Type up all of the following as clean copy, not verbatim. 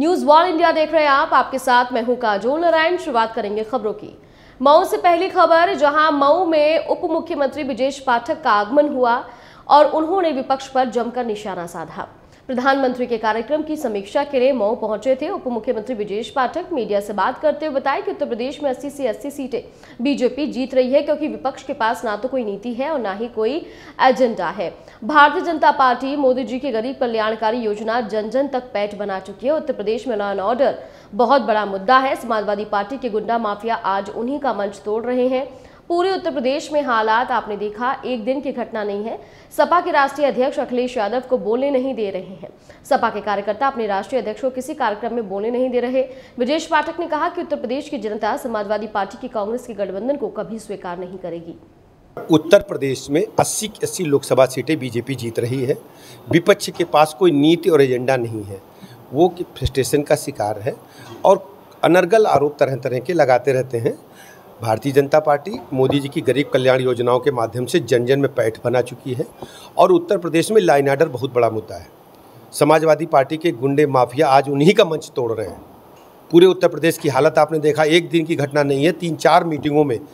News wall India देख रहे हैं आप, आपके साथ मैं हूं काजोल नारायण। शुरुआत करेंगे खबरों की। मऊ से पहली खबर, जहां मऊ में उप मुख्यमंत्री ब्रजेश पाठक का आगमन हुआ और उन्होंने विपक्ष पर जमकर निशाना साधा। प्रधानमंत्री के कार्यक्रम की समीक्षा के लिए मऊ पहुंचे थे उप मुख्यमंत्री ब्रजेश पाठक। मीडिया से बात करते हुए बताया कि उत्तर प्रदेश में 80 से 80 सीटें बीजेपी जीत रही है, क्योंकि विपक्ष के पास ना तो कोई नीति है और ना ही कोई एजेंडा है। भारतीय जनता पार्टी मोदी जी की गरीब कल्याणकारी योजना जन जन तक पैठ बना चुकी है। उत्तर प्रदेश में लॉ एंड ऑर्डर बहुत बड़ा मुद्दा है। समाजवादी पार्टी के गुंडा माफिया आज उन्हीं का मंच तोड़ रहे हैं। पूरे उत्तर प्रदेश में हालात आपने देखा, एक दिन की घटना नहीं है। सपा के राष्ट्रीय अध्यक्ष अखिलेश यादव को बोलने नहीं दे रहे हैं। सपा के कार्यकर्ता अपने राष्ट्रीय अध्यक्ष को किसी कार्यक्रम में बोलने नहीं दे रहे। ब्रजेश पाठक ने कहा कि उत्तर प्रदेश की जनता समाजवादी पार्टी की कांग्रेस के गठबंधन को कभी स्वीकार नहीं करेगी। उत्तर प्रदेश में 80 की 80 लोकसभा सीटें बीजेपी जीत रही है। विपक्ष के पास कोई नीति और एजेंडा नहीं है, वो फ्रस्ट्रेशन का शिकार है और अनर्गल आरोप तरह तरह के लगाते रहते हैं। भारतीय जनता पार्टी मोदी जी की गरीब कल्याण योजनाओं के माध्यम से जन जन में पैठ बना चुकी है और उत्तर प्रदेश में लॉ एंड ऑर्डर बहुत बड़ा मुद्दा है। समाजवादी पार्टी के गुंडे माफिया आज उन्हीं का मंच तोड़ रहे हैं। पूरे उत्तर प्रदेश की हालत आपने देखा, एक दिन की घटना नहीं है। 3-4 मीटिंगों में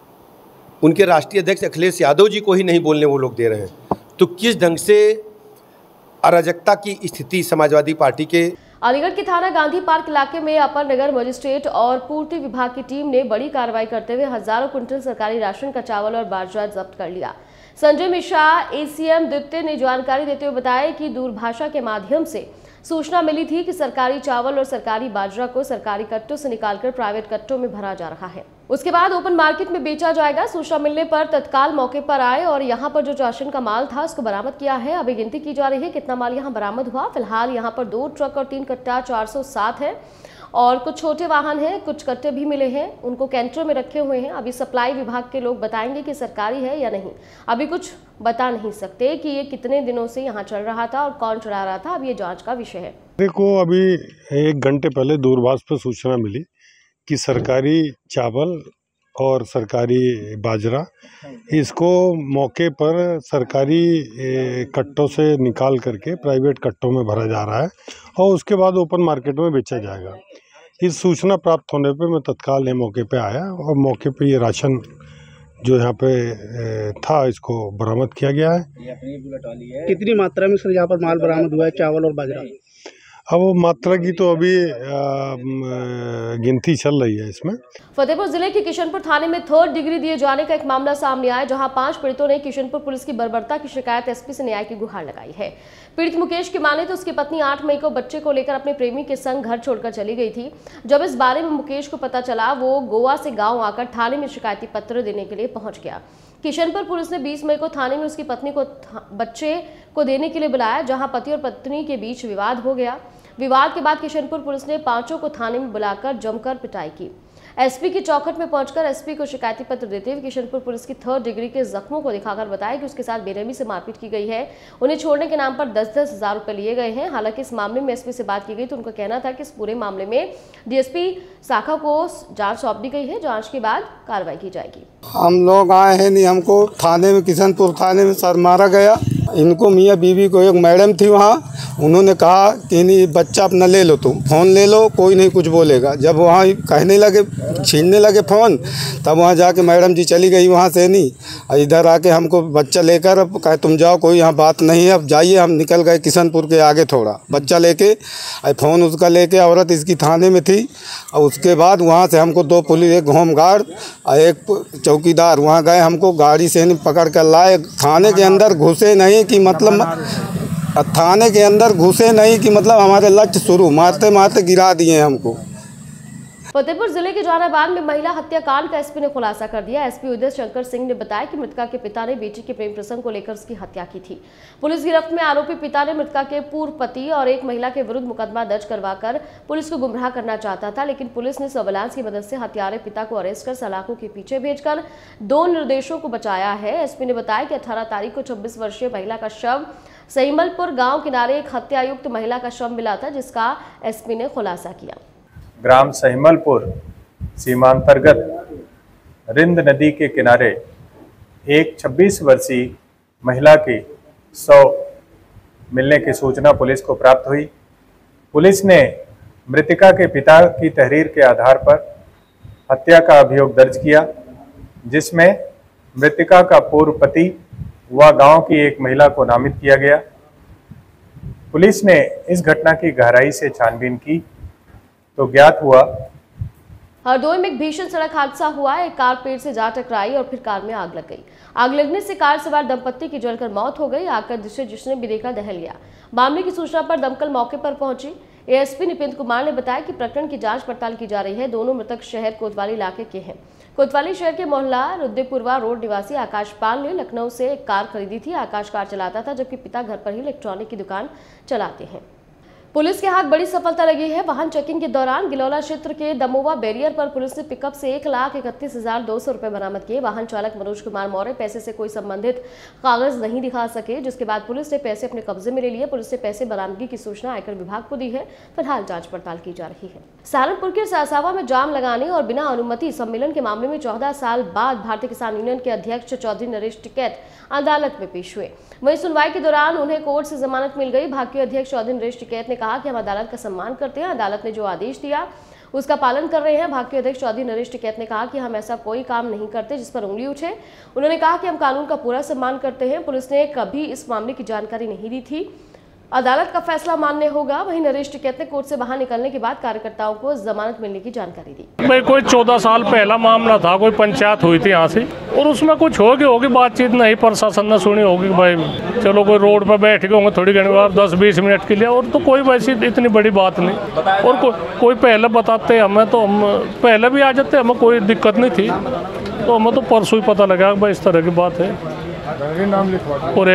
उनके राष्ट्रीय अध्यक्ष अखिलेश यादव जी को ही नहीं बोलने वो लोग दे रहे हैं। तो किस ढंग से अराजकता की स्थिति समाजवादी पार्टी के। अलीगढ़ के थाना गांधी पार्क इलाके में अपर नगर मजिस्ट्रेट और पूर्ति विभाग की टीम ने बड़ी कार्रवाई करते हुए हजारों क्विंटल सरकारी राशन का चावल और बाजरा जब्त कर लिया। संजय मिश्रा एसीएम द्वितीय ने जानकारी देते हुए बताया कि दूरभाषा के माध्यम से सूचना मिली थी कि सरकारी चावल और सरकारी बाजरा को सरकारी कट्टों से निकालकर प्राइवेट कट्टों में भरा जा रहा है। उसके बाद ओपन मार्केट में बेचा जाएगा। सूचना मिलने पर तत्काल मौके पर आए और यहां पर जो राशन का माल था उसको बरामद किया है। अभी गिनती की जा रही है कितना माल यहां बरामद हुआ। फिलहाल यहां पर 2 ट्रक और 3 कट्टा 407 है और कुछ छोटे वाहन हैं, कुछ कट्टे भी मिले हैं, उनको कैंटर में रखे हुए हैं। अभी सप्लाई विभाग के लोग बताएंगे कि सरकारी है या नहीं। अभी कुछ बता नहीं सकते कि ये कितने दिनों से यहाँ चल रहा था और कौन चला रहा था। अब ये जांच का विषय है। देखो, अभी 1 घंटे पहले दूरभाष पर सूचना मिली कि सरकारी चावल और सरकारी बाजरा इसको मौके पर सरकारी कट्टों से निकाल करके प्राइवेट कट्टों में भरा जा रहा है और उसके बाद ओपन मार्केट में बेचा जाएगा। इस सूचना प्राप्त होने पे मैं तत्काल ये मौके पे आया और मौके पे ये राशन जो यहाँ पे था इसको बरामद किया गया है। कितनी मात्रा में सर यहाँ पर माल बरामद हुआ है, चावल और बाजरा? अब वो मात्रा की तो अभी गिनती चल रही है इसमें। फतेहपुर जिले के किशनपुर थाने में 3rd डिग्री दिए जाने का एक मामला सामने आया, जहां 5 पीड़ितों ने किशनपुर पुलिस की बर्बरता की शिकायत एसपी से न्याय की गुहार लगाई है। पीड़ित मुकेश की माने तो उसकी पत्नी 8 मई को बच्चे को लेकर अपने प्रेमी के संग घर छोड़कर चली गई थी। जब इस बारे में मुकेश को पता चला, वो गोवा से गाँव आकर थाने में शिकायती पत्र देने के लिए पहुंच गया। किशनपुर पुलिस ने 20 मई को थाने में उसकी पत्नी को बच्चे को देने के लिए बुलाया, जहां पति और पत्नी के बीच विवाद हो गया। विवाद के बाद किशनपुर पुलिस ने 5 को थाने में बुलाकर जमकर पिटाई की। एसपी की चौखट में पहुंचकर एसपी को शिकायती पत्र देते हुए किशनपुर पुलिस की 3rd डिग्री के जख्मों को दिखाकर बताया कि उसके साथ बेरहमी से मारपीट की गई है। उन्हें छोड़ने के नाम पर 10-10 हज़ार रुपए लिए गए हैं। हालांकि इस मामले में एसपी से बात की गई तो उनका कहना था कि इस पूरे मामले में डीएसपी शाखा को जांच सौंप दी गई है। जांच के बाद कार्रवाई की जाएगी। हम लोग आए हैं नहीं, हमको थाने में किशनपुर थाने में सर मारा गया। इनको मियाँ बीवी को एक मैडम थी वहाँ, उन्होंने कहा कि नहीं बच्चा अपना ले लो, तुम फ़ोन ले लो, कोई नहीं कुछ बोलेगा। जब वहाँ कहने लगे, छीनने लगे फ़ोन, तब वहाँ जाके मैडम जी चली गई वहाँ से नहीं। इधर आके हमको बच्चा लेकर अब कहे तुम जाओ, कोई यहाँ बात नहीं है, अब जाइए। हम निकल गए किशनपुर के आगे थोड़ा, बच्चा लेके फ़ोन उसका लेके, औरत इसकी थाने में थी। और उसके बाद वहाँ से हमको 2 पुलिस, एक होमगार्ड और एक चौकीदार वहाँ गए, हमको गाड़ी से नहीं पकड़ कर लाए। थाने के अंदर घुसे नहीं कि मतलब थाने के अंदर घुसे नहीं कि मतलब हमारे लक्ष्य शुरू, मारते मारते गिरा दिए हमको। फतेहपुर जिले के जहानाबाद में महिला हत्याकांड का एसपी ने खुलासा कर दिया। एसपी उदय शंकर सिंह ने बताया कि मृतका के पिता ने बेटी के प्रेम प्रसंग को लेकर उसकी हत्या की थी। पुलिस गिरफ्त में आरोपी पिता ने मृतका के पूर्व पति और एक महिला के विरुद्ध मुकदमा दर्ज करवाकर पुलिस को गुमराह करना चाहता था, लेकिन पुलिस ने सर्विलांस की मदद से हत्यारे पिता को अरेस्ट कर सलाखों के पीछे भेजकर 2 निर्दोषों को बचाया है। एसपी ने बताया कि 18 तारीख को 26 वर्षीय महिला का शव सहीमलपुर गाँव किनारे एक हत्यायुक्त महिला का शव मिला था, जिसका एसपी ने खुलासा किया। ग्राम सहीमलपुर सीमांतर्गत रिंद नदी के किनारे एक 26 वर्षीय महिला की शव मिलने की सूचना पुलिस को प्राप्त हुई। पुलिस ने मृतका के पिता की तहरीर के आधार पर हत्या का अभियोग दर्ज किया, जिसमें मृतका का पूर्व पति व गांव की एक महिला को नामित किया गया। पुलिस ने इस घटना की गहराई से छानबीन की तो ज्ञात हुआ हरदोई में एक भीषण सड़क हादसा हुआ। एक कार पेड़ से जा टकराई और फिर कार में आग लग गई। आग लगने से कार सवार दंपत्ति की जलकर मौत हो गई। आग का दृश्य जिसने भी देखा दहल गया। मामले की सूचना पर दमकल मौके पर पहुंची। एएसपी निपिंद कुमार ने बताया कि प्रकरण की जांच पड़ताल की जा रही है। दोनों मृतक शहर कोतवाली इलाके के हैं। कोतवाली शहर के मोहल्ला रुद्रपुरवा रोड निवासी आकाश पाल ने लखनऊ से एक कार खरीदी थी। आकाश कार चलाता था, जबकि पिता घर पर ही इलेक्ट्रॉनिक की दुकान चलाते हैं। पुलिस के हाथ बड़ी सफलता लगी है। वाहन चेकिंग के दौरान गिलौला क्षेत्र के दमोवा बैरियर पर पुलिस ने पिकअप से 1,31,200 रुपए बरामद किए। वाहन चालक मनोज कुमार मौर्य पैसे से कोई संबंधित कागज नहीं दिखा सके, जिसके बाद पुलिस ने पैसे अपने कब्जे में ले लिए। पुलिस ने पैसे बरामदगी की सूचना आयकर विभाग को दी है। फिलहाल जांच पड़ताल की जा रही है। सहारनपुर के सासावा में जाम लगाने और बिना अनुमति सम्मेलन के मामले में 14 साल बाद भारतीय किसान यूनियन के अध्यक्ष चौधरी नरेश टिकैत अदालत में पेश हुए। वहीं सुनवाई के दौरान उन्हें कोर्ट से जमानत मिल गई। भाजपा अध्यक्ष चौधरी नरेश टिकैत ने कहा कि हम अदालत का सम्मान करते हैं। अदालत ने जो आदेश दिया उसका पालन कर रहे हैं। भाजपा अध्यक्ष चौधरी नरेश टिकैत ने कहा कि हम ऐसा कोई काम नहीं करते जिस पर उंगली उठे। उन्होंने कहा कि हम कानून का पूरा सम्मान करते हैं। पुलिस ने कभी इस मामले की जानकारी नहीं दी थी। अदालत का फैसला मान्य होगा। वहीं नरेश टिकैत ने कोर्ट से बाहर निकलने के बाद कार्यकर्ताओं को जमानत मिलने की जानकारी दी। भाई कोई 14 साल पहला मामला था, कोई पंचायत हुई थी यहाँ से, और उसमें कुछ होगी बातचीत नहीं, प्रशासन ने सुनी होगी कि भाई चलो कोई रोड पर बैठ गए होंगे थोड़ी घड़ी बार 10-20 मिनट के लिए, और तो कोई वैसी इतनी बड़ी बात नहीं। और कोई पहले बताते हमें तो हम पहले भी आ जाते, हमें कोई दिक्कत नहीं थी। तो हमें तो परसों ही पता लगा भाई इस तरह की बात है। और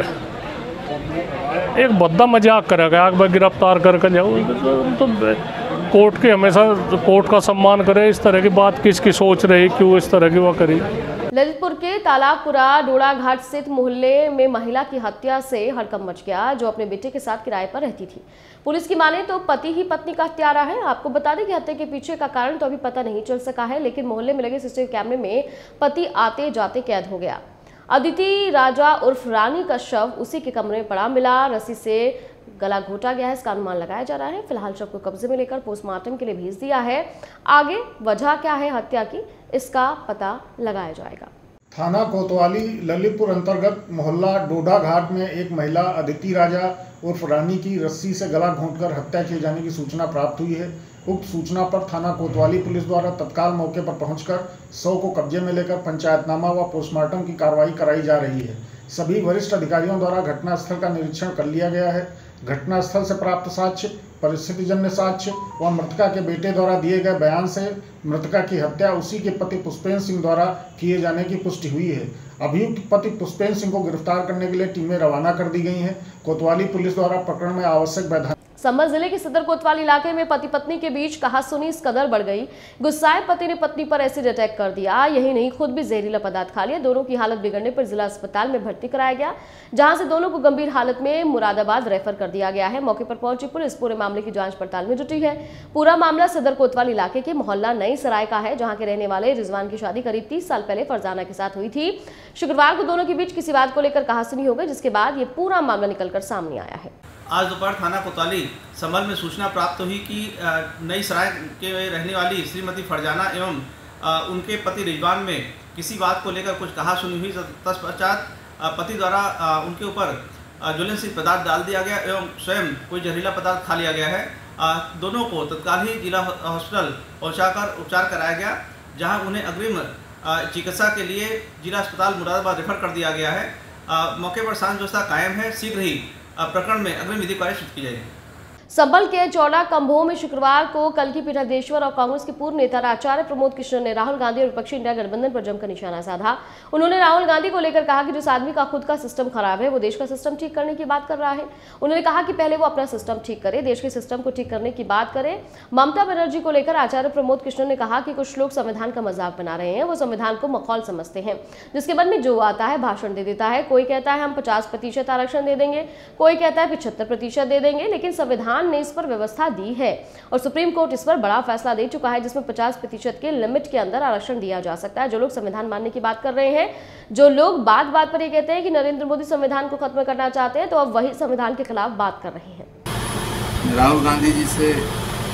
एक बद्दा मजाक करा गया भाई गिरफ्तार करके जाओ। तो कोर्ट के हमेशा कोर्ट का सम्मान करे। इस तरह की बात किसकी सोच रही, क्यों इस तरह की वो करी। ललितपुर के तालाबपुरा डोड़ा घाट स्थित मोहल्ले में महिला की हत्या से हड़कंप मच गया, जो अपने बेटे के साथ किराए पर रहती थी। पुलिस की माने तो पति ही पत्नी का हत्यारा है। आपको बता दें कि हत्या के पीछे का कारण तो अभी पता नहीं चल सका है, लेकिन मोहल्ले में लगे सीसीटीवी कैमरे में पति आते जाते कैद हो गया। अदिति राजा उर्फ रानी का शव उसी के कमरे में पड़ा मिला। रस्सी से गला घोटा गया है, इसका अनुमान लगाया जा रहा है। फिलहाल शव को कब्जे में लेकर पोस्टमार्टम के लिए भेज दिया है। आगे वजह क्या है हत्या की, इसका पता लगाया जाएगा। थाना कोतवाली ललितपुर अंतर्गत मोहल्ला डोडा घाट में एक महिला अदिति राजा उर्फ रानी की रस्सी से गला घोंटकर हत्या किए जाने की सूचना प्राप्त हुई है। उक्त सूचना पर थाना कोतवाली पुलिस द्वारा तत्काल मौके पर पहुंचकर शव को कब्जे में लेकर पंचायतनामा व पोस्टमार्टम की कार्रवाई कराई जा रही है। सभी वरिष्ठ अधिकारियों द्वारा घटनास्थल का निरीक्षण कर लिया गया है। घटनास्थल से प्राप्त साक्ष्य, परिस्थितिजन्य साक्ष्य व मृतका के बेटे द्वारा दिए गए बयान से मृतका की हत्या उसी के पति पुष्पेंद्र सिंह द्वारा किए जाने की पुष्टि हुई है। अभियुक्त पति पुष्पेंद्र सिंह को गिरफ्तार करने के लिए टीमें रवाना कर दी गई हैं। कोतवाली पुलिस द्वारा प्रकरण में आवश्यक वैधानिक। संभल जिले के सदर कोतवाली इलाके में पति पत्नी के बीच कहासुनी इस कदर बढ़ गई, गुस्साए पति ने पत्नी पर एसिड अटैक कर दिया। यही नहीं, खुद भी जहरीला पदार्थ खा लिया। दोनों की हालत बिगड़ने पर जिला अस्पताल में भर्ती कराया गया, जहां से दोनों को गंभीर हालत में मुरादाबाद रेफर कर दिया गया है। मौके पर पहुंची पुलिस पूरे मामले की जांच पड़ताल में जुटी है। पूरा मामला सदर कोतवाली इलाके के मोहल्ला नई सराय का है, जहाँ के रहने वाले रिजवान की शादी करीब 30 साल पहले फरजाना के साथ हुई थी। शुक्रवार को दोनों के बीच किसी बात को लेकर कहासुनी हो गई, जिसके बाद ये पूरा मामला निकलकर सामने आया है। आज दोपहर थाना कोतवाली संभल में सूचना प्राप्त हुई कि नई सराय के रहने वाली श्रीमती फरजाना एवं उनके पति रिजवान में किसी बात को लेकर कुछ कहासुनी हुई। तत्पश्चात पति द्वारा उनके ऊपर ज्वलनशील पदार्थ डाल दिया गया एवं स्वयं कोई जहरीला पदार्थ खा लिया गया है। दोनों को तत्काल ही जिला हॉस्पिटल पहुँचाकर उपचार कराया गया, जहाँ उन्हें अग्रिम चिकित्सा के लिए जिला अस्पताल मुरादाबाद रेफर कर दिया गया है। मौके पर शांत व्यवस्था कायम है। शीघ्र ही प्रकरण में अग्रिम विधि कार्य शुरू की जाएगी। संभल के चौड़ा कंभों में शुक्रवार को कल्की पीठाधीश्वर और कांग्रेस के पूर्व नेता आचार्य प्रमोद कृष्ण ने राहुल गांधी और विपक्षी इंडिया गठबंधन पर जमकर निशाना साधा। उन्होंने राहुल गांधी को लेकर कहा कि जिस आदमी का खुद का सिस्टम खराब है वो देश का सिस्टम ठीक करने की बात कर रहा है। उन्होंने कहा कि पहले वो अपना सिस्टम ठीक करे, देश के सिस्टम को ठीक करने की बात करे। ममता बनर्जी को लेकर आचार्य प्रमोद कृष्ण ने कहा कि कुछ लोग संविधान का मजाक बना रहे हैं, वो संविधान को मखौल समझते हैं, जिसके मन में जो आता है भाषण दे देता है। कोई कहता है हम 50% आरक्षण दे देंगे, कोई कहता है 75% दे देंगे, लेकिन संविधान ने इस पर व्यवस्था दी है और सुप्रीम कोर्ट इस पर बड़ा फैसला दे चुका है, जिसमें 50% के लिमिट के अंदर आरक्षण दिया जा सकता है। जो लोग संविधान मानने की बात कर रहे हैं, जो लोग बात बात पर ये कहते हैं कि नरेंद्र मोदी संविधान को खत्म करना चाहते हैं, तो अब वही संविधान के खिलाफ बात कर रहे हैं। राहुल गांधी जी से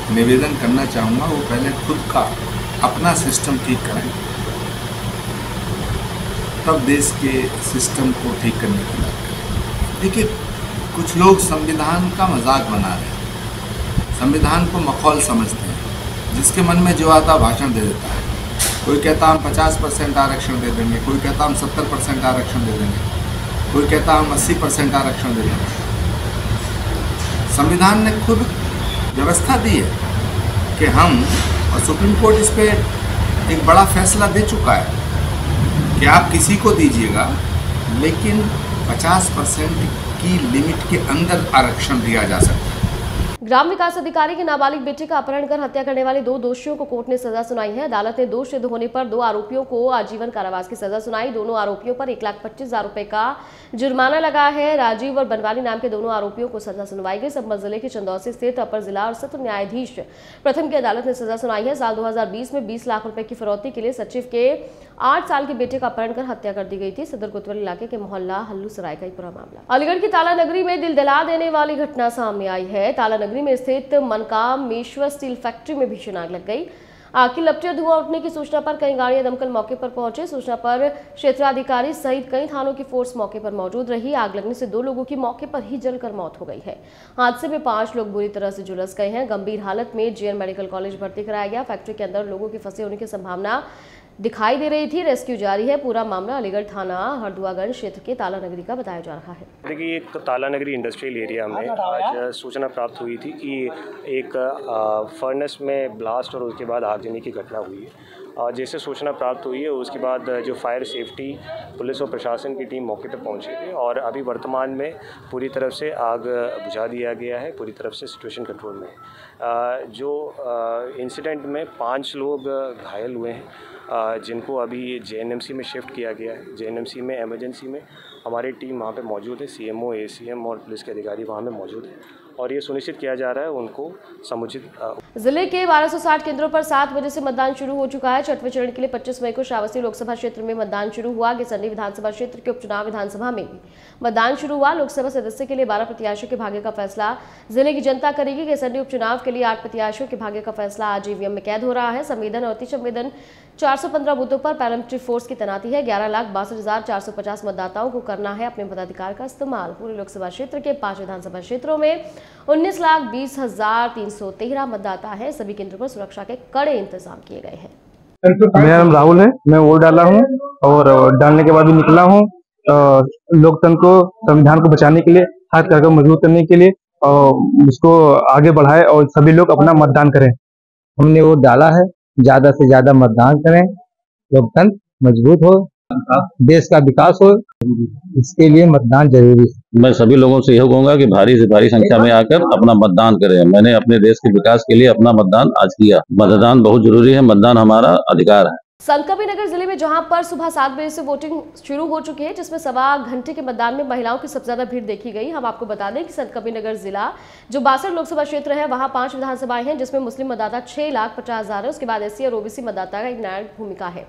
निवेदन करना चाहूँगा वो पहले खुद का अपना सिस्टम ठीक करें, तब देश के सिस्टम को ठीक करने की बात करें। देखिए, कुछ लोग संविधान का मजाक बना रहे हैं, संविधान को मखौल समझते हैं, जिसके मन में जो आता भाषण दे देता है। कोई कहता हम 50% आरक्षण दे देंगे, कोई कहता हम 70% आरक्षण दे देंगे, कोई कहता हम 80% आरक्षण दे देंगे। संविधान ने खुद व्यवस्था दी है कि हम, और सुप्रीम कोर्ट इस पर एक बड़ा फैसला दे चुका है कि आप किसी को दीजिएगा, लेकिन 50% की लिमिट के अंदर आरक्षण दिया जा सकता है। ग्राम विकास अधिकारी के नाबालिग बेटे का अपहरण कर हत्या करने वाले 2 दोषियों को कोर्ट ने सजा सुनाई है। अदालत ने दोष सिद्ध होने पर 2 आरोपियों को आजीवन कारावास की सजा सुनाई। दोनों आरोपियों पर 1,25,000 रुपए का जुर्माना लगा है। राजीव और बनवाली नाम के दोनों आरोपियों को सजा सुनवाई गई। संभल जिले के चंदौसी स्थित अपर जिला और सत्र न्यायाधीश प्रथम की अदालत ने सजा सुनाई है। साल 2020 में 20 लाख रुपए की फिरौती के लिए सचिव के 8 साल के बेटे का अपहरण कर हत्या कर दी गई थी। सदर कोतवाली इलाके के मोहल्ला हल्लू सराय का पूरा मामला। अलीगढ़ की ताला नगरी में दिल दहला देने वाली घटना सामने आई है। ताला नगरी में स्थित मनकामेश्वर स्टील फैक्ट्री में भीषण आग लग गई। आग की लपटें और धुआं उठने की सूचना पर कई गाड़ियां दमकल मौके पर पहुंचे। सूचना पर क्षेत्राधिकारी सहित कई थानों की फोर्स मौके पर मौजूद रही। आग लगने से 2 लोगों की मौके पर ही जलकर मौत हो गई है। हादसे में 5 लोग बुरी तरह से झुलस गए हैं। गंभीर हालत में जेएन मेडिकल कॉलेज भर्ती कराया गया। फैक्ट्री के अंदर लोगों के फंसे होने की संभावना दिखाई दे रही थी। रेस्क्यू जारी है। पूरा मामला अलीगढ़ थाना हरदुआगंज क्षेत्र के ताला नगरी का बताया जा रहा है। देखिए, एक ताला नगरी इंडस्ट्रियल एरिया में आज सूचना प्राप्त हुई थी कि एक फर्नेस में ब्लास्ट और उसके बाद आगजनी की घटना हुई है। जैसे सूचना प्राप्त हुई है उसके बाद जो फायर सेफ्टी पुलिस और प्रशासन की टीम मौके पर पहुंची थी और अभी वर्तमान में पूरी तरफ से आग बुझा दिया गया है। पूरी तरफ से सिचुएशन कंट्रोल में है। जो इंसिडेंट में 5 लोग घायल हुए हैं, जिनको अभी जेएनएमसी में शिफ्ट किया गया है। जेएनएमसी में इमरजेंसी में हमारी टीम वहाँ पे मौजूद है। सीएमओ, एसीएम और पुलिस के अधिकारी वहाँ में मौजूद हैं और ये सुनिश्चित किया जा रहा है उनको समुचित। जिले के 1260 केंद्रों पर 7 बजे से मतदान शुरू हो चुका है। 6वें चरण के लिए 25 मई को श्रावस्ती लोकसभा क्षेत्र में मतदान शुरू हुआ। गेसरनी विधानसभा क्षेत्र के उपचुनाव विधानसभा में भी मतदान शुरू हुआ। लोकसभा सदस्य के लिए 12 प्रत्याशियों के भाग्य का फैसला जिले की जनता करेगी। गेसरनी उपचुनाव के लिए 8 प्रत्याशियों के भाग्य का फैसला आज ईवीएम में कैद हो रहा है। संवेदन और अति संवेदन 415 बूथों पर पैरामिलिट्री फोर्स की तैनाती है। 11,62,450 मतदाताओं को करना है अपने मताधिकार का इस्तेमाल। पूरे लोकसभा क्षेत्र के 5 विधानसभा क्षेत्रों में 19,20,313 मतदाता है। सभी केंद्रों पर सुरक्षा के कड़े इंतजाम किए गए हैं। मेरा नाम राहुल है। मैं वोट डाला हूँ और डालने के बाद भी निकला हूँ। लोकतंत्र को, संविधान को बचाने के लिए, हाथ करके मजबूत करने के लिए और उसको आगे बढ़ाए और सभी लोग अपना मतदान करें। हमने वोट डाला है। ज्यादा से ज्यादा मतदान करें, लोकतंत्र मजबूत हो, देश का विकास हो, इसके लिए मतदान जरूरी है। मैं सभी लोगों से यह कहूंगा कि भारी से भारी संख्या में आकर अपना मतदान करें। मैंने अपने देश के विकास के लिए अपना मतदान आज किया। मतदान बहुत जरूरी है। मतदान हमारा अधिकार है। संतकबीरनगर जिले में जहां पर सुबह 7 बजे से वोटिंग शुरू हो चुकी है, जिसमें 1.25 घंटे के मतदान में महिलाओं की सबसे ज्यादा भीड़ देखी गई। हम आपको बता दें कि संतकबीरनगर जिला जो 62 लोकसभा क्षेत्र है, वहां 5 विधानसभाएं हैं, जिसमें मुस्लिम मतदाता 6,50,000 है। उसके बाद एससी और ओबीसी मतदाता का एक निर्णायक भूमिका है।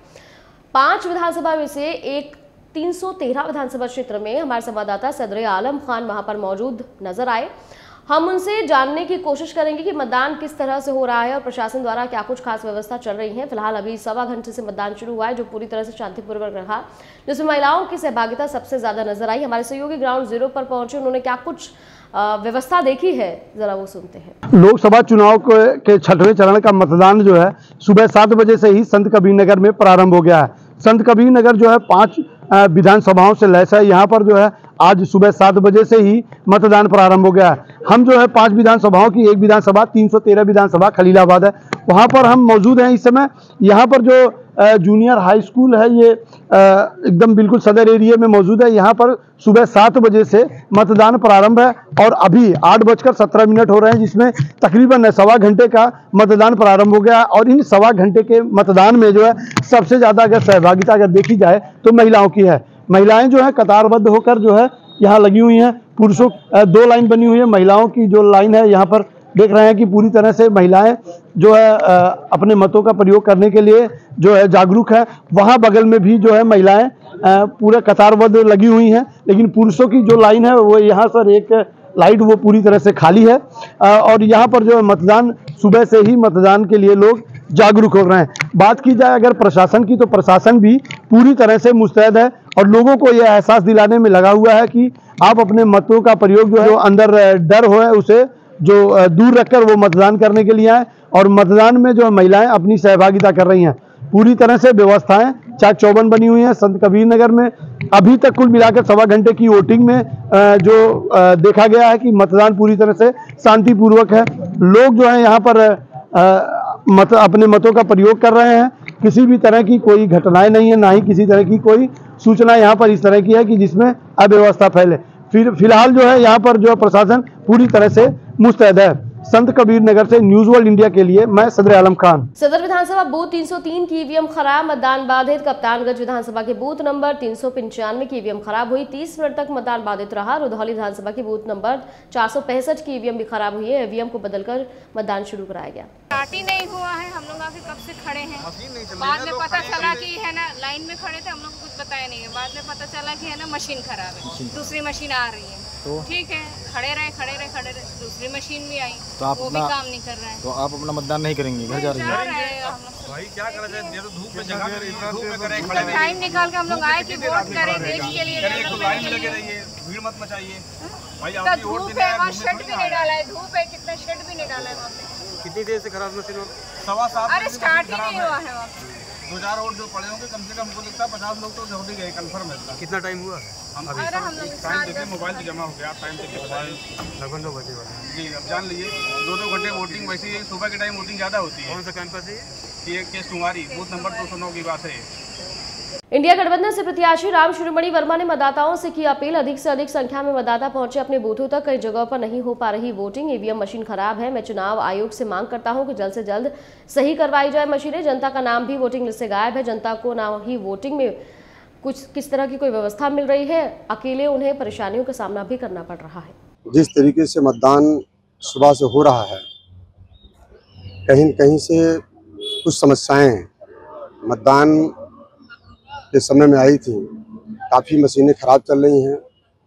5 विधानसभा में से एक 313 विधानसभा क्षेत्र में हमारे संवाददाता सदर आलम खान वहां पर मौजूद नजर आए। हम उनसे जानने की कोशिश करेंगे कि मतदान किस तरह से हो रहा है और प्रशासन द्वारा क्या कुछ खास व्यवस्था चल रही है। फिलहाल अभी 1.25 घंटे से मतदान शुरू हुआ है, जो पूरी तरह से शांतिपूर्वक रहा, जिसमें महिलाओं की सहभागिता सबसे ज्यादा नजर आई। हमारे सहयोगी ग्राउंड जीरो पर पहुंचे, उन्होंने क्या कुछ व्यवस्था देखी है, जरा वो सुनते हैं। लोकसभा चुनाव के 6वें चरण का मतदान जो है सुबह 7 बजे से ही संत कबीरनगर में प्रारंभ हो गया है। संत कबीरनगर जो है 5 विधानसभाओं से लैस है। यहाँ पर जो है आज सुबह 7 बजे से ही मतदान प्रारंभ हो गया है। हम जो है 5 विधानसभाओं की एक विधानसभा 313 विधानसभा खलीलाबाद है, वहाँ पर हम मौजूद हैं इस समय। यहाँ पर जो जूनियर हाई स्कूल है, ये एकदम बिल्कुल सदर एरिया में मौजूद है। यहाँ पर सुबह 7 बजे से मतदान प्रारंभ है और अभी 8:17 हो रहे हैं, जिसमें तकरीबन 1.25 घंटे का मतदान प्रारंभ हो गया। और इन 1.25 घंटे के मतदान में जो है सबसे ज़्यादा अगर सहभागिता अगर देखी जाए तो महिलाओं की है। महिलाएं जो है कतारबद्ध होकर जो है यहाँ लगी हुई हैं। पुरुषों 2 लाइन बनी हुई है, महिलाओं की जो लाइन है यहाँ पर देख रहे हैं कि पूरी तरह से महिलाएं जो है अपने मतों का प्रयोग करने के लिए जो है जागरूक है। वहाँ बगल में भी जो है महिलाएं पूरे कतारबद्ध लगी हुई हैं, लेकिन पुरुषों की जो लाइन है वो यहाँ सर एक लाइट वो पूरी तरह से खाली है और यहाँ पर जो है मतदान सुबह से ही मतदान के लिए लोग जागरूक हो रहे हैं। बात की जाए अगर प्रशासन की, तो प्रशासन भी पूरी तरह से मुस्तैद है और लोगों को यह एहसास दिलाने में लगा हुआ है कि आप अपने मतों का प्रयोग जो है अंदर डर हो है उसे जो दूर रखकर वो मतदान करने के लिए आए और मतदान में जो महिलाएं अपनी सहभागिता कर रही हैं। पूरी तरह से व्यवस्थाएं चाक चौबंद बनी हुई हैं। संत कबीर नगर में अभी तक कुल मिलाकर 1.25 घंटे की वोटिंग में जो देखा गया है कि मतदान पूरी तरह से शांतिपूर्वक है। लोग जो है यहाँ पर अपने मतों का प्रयोग कर रहे हैं। किसी भी तरह की कोई घटनाएं नहीं है, ना ही किसी तरह की कोई सूचना यहाँ पर इस तरह की है कि जिसमें अव्यवस्था फैले। फिलहाल जो है यहाँ पर जो प्रशासन पूरी तरह से मुस्तैद है। संत कबीर नगर से न्यूज वर्ल्ड इंडिया के लिए मैं सदर आलम खान। सदर विधानसभा बूथ 303 की ईवीएम खराब, मतदान बाधित। कप्तानगंज विधानसभा के बूथ नंबर 395 की ईवीएम खराब हुई, 30 मिनट तक मतदान बाधित रहा। रुधौली विधानसभा के बूथ नंबर 465 की ईवीएम भी खराब हुई है। ईवीएम को बदलकर मतदान शुरू कराया गया। स्टार्ट ही नहीं हुआ है, हम लोग आके कब से खड़े हैं। बाद में पता चला कि है ना, लाइन में खड़े थे, हम लोग को कुछ बताया नहीं है। बाद में पता चला कि है ना मशीन खराब है, दूसरी मशीन आ रही है। तो ठीक है, खड़े रहे, दूसरी मशीन भी आई, तो वो भी काम नहीं कर रहा है। तो आप अपना मतदान नहीं करेंगे, घर जा रही है। भाई क्या करा जाए, ये तो धूप में जगह पे टाइम निकाल के हम लोग आए कि वोट करें देश के लिए, लाइन में लगे रहिए, भीड़ मत मचाइए। धूप है, वहाँ शेड भी नहीं डाला है, धूप है, कितना शेड भी नहीं डाला है वहाँ पे। कितनी देर से खराब मशीन? 7:15। अरे स्टार्ट ही नहीं हुआ है वहाँ पे। 2-4 वोट जो पड़े होंगे, कम से कम हमको लगता है 50 लोग तो जरूर गए, कंफर्म है। कितना टाइम हुआ है? हम अभी टाइम देखिए, मोबाइल से जमा हो गया, टाइम देखिए, लगभग 2 बजे वाला जी। अब जान लीजिए 2-2 घंटे वोटिंग। वैसे ही सुबह के टाइम वोटिंग ज़्यादा होती है। कौन सा कैंपस है ये? केस कुमारी, बूथ नंबर 209 की बात है। इंडिया गठबंधन से प्रत्याशी राम शिरोमणि वर्मा ने मतदाताओं से की अपील, अधिक से अधिक संख्या में मतदाता पहुंचे अपने बूथों तक। कई जगहों पर नहीं हो पा रही वोटिंग, ईवीएम मशीन खराब है। मैं चुनाव आयोग से मांग करता हूं कि जल्द से जल्द सही करवाई जाए मशीनें। जनता का नाम भी वोटिंग लिस्ट से गायब है। जनता को ना ही वोटिंग में किस तरह की कोई व्यवस्था मिल रही है, अकेले उन्हें परेशानियों का सामना भी करना पड़ रहा है। जिस तरीके से मतदान सुबह से हो रहा है, कहीं न कहीं से कुछ समस्याएं हैं। मतदान के समय में आई थी, काफ़ी मशीनें खराब चल रही हैं।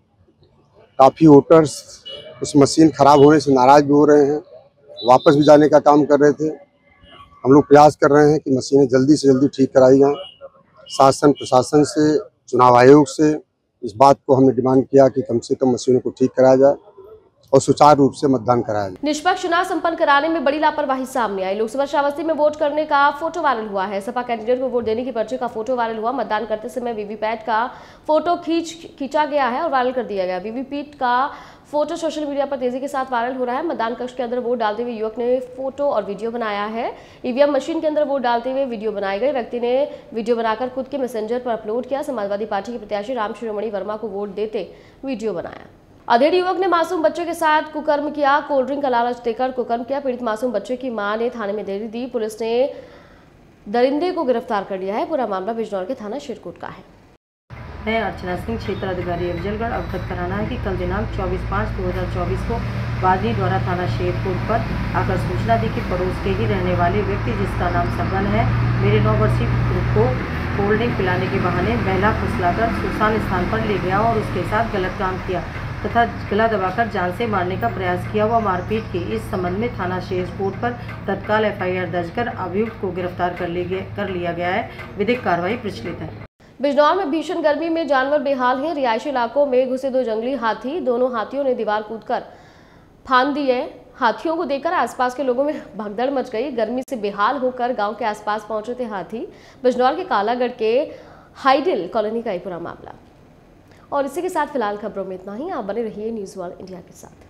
काफ़ी वोटर्स उस मशीन खराब होने से नाराज़ भी हो रहे हैं, वापस भी जाने का काम कर रहे थे। हम लोग प्रयास कर रहे हैं कि मशीनें जल्दी से जल्दी ठीक कराई जाएं। शासन प्रशासन से, चुनाव आयोग से इस बात को हमने डिमांड किया कि कम से कम मशीनों को ठीक कराया जाए और सुचारू रूप से मतदान कराया जाए। निष्पक्ष चुनाव संपन्न कराने में बड़ी लापरवाही सामने आई। लोकसभा श्रावस्ती में वोट करने का फोटो वायरल हुआ है। सपा कैंडिडेट को वोट देने की पर्ची का फोटो वायरल हुआ। मतदान करते समय वीवीपैट का फोटो खींचा गया है और वायरल कर दिया गया। वीवीपैट का फोटो सोशल मीडिया पर तेजी के साथ वायरल हो रहा है। मतदान कक्ष के अंदर वोट डालते हुए युवक ने फोटो और वीडियो बनाया है। ईवीएम मशीन के अंदर वोट डालते हुए वीडियो बनाई गई। व्यक्ति ने वीडियो बनाकर खुद के मैसेंजर पर अपलोड किया। समाजवादी पार्टी के प्रत्याशी राम शिरोमणि वर्मा को वोट देते वीडियो बनाया। अधेड़ युवक ने मासूम बच्चे के साथ कुकर्म किया। कोल्ड ड्रिंक का लालच देकर कुकर्म किया। पीड़ित मासूम बच्चे की मां ने थाने में देरी दी। पुलिस ने दरिंदे को गिरफ्तार कर लिया है। पूरा मामला बिजनौर के थाना शेरकोट का है। मैं अर्चना सिंह, क्षेत्र अधिकारी अफजलगढ़। अवगत कराना है कि कल दिनांक 24/5/2024 को वादी द्वारा थाना शेरकोट पर आकर सूचना दी कि पड़ोस के ही रहने वाले व्यक्ति, जिसका नाम सबन है, मेरे 9 वर्षीय पुत्र को कोल्ड ड्रिंक पिलाने के बहाने बहला फुसलाकर सुनसान स्थान पर ले गया और उसके साथ गलत काम किया तथा गला दबाकर जान से मारने का प्रयास किया। वह मारपीट के इस संबंध में थाना शेरकोट पर तत्काल एफआईआर दर्ज कर अभियुक्त को गिरफ्तार कर लिया गया है। विधिक कार्रवाई प्रचलित है। बिजनौर में भीषण गर्मी में जानवर बेहाल हैं। रिहायशी इलाकों में घुसे 2 जंगली हाथी। दोनों हाथियों ने दीवार कूदकर फांद दी है। हाथियों को देखकर आसपास के लोगों में भगदड़ मच गई। गर्मी से बेहाल होकर गांव के आसपास पहुंचे थे हाथी। बिजनौर के कालागढ़ के हाइडिल कॉलोनी का ये पूरा मामला। और इसी के साथ फिलहाल खबरों में इतना ही। आप बने रहिए न्यूज़ वर्ल्ड इंडिया के साथ।